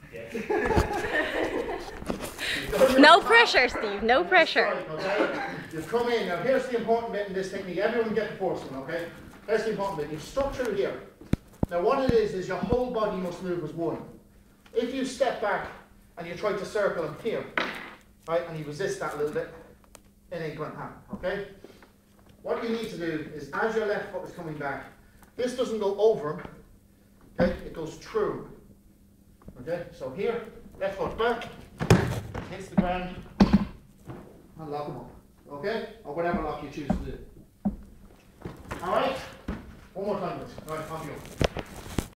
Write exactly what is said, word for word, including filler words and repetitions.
No pressure, Steve, no pressure. Okay? You've come in, now here's the important bit in this technique. Everyone get the first one, okay? Here's the important bit. You've stuck through here. Now what it is, is your whole body must move as one. If you step back and you try to circle him here, right, and you resist that a little bit, it ain't going to happen, okay? What you need to do is, as your left foot is coming back, this doesn't go over him, okay? It goes through. Okay, so here, left foot back, hits the ground, and lock him up. Okay? Or whatever lock you choose to do. Alright? One more time, guys. Alright, on you go.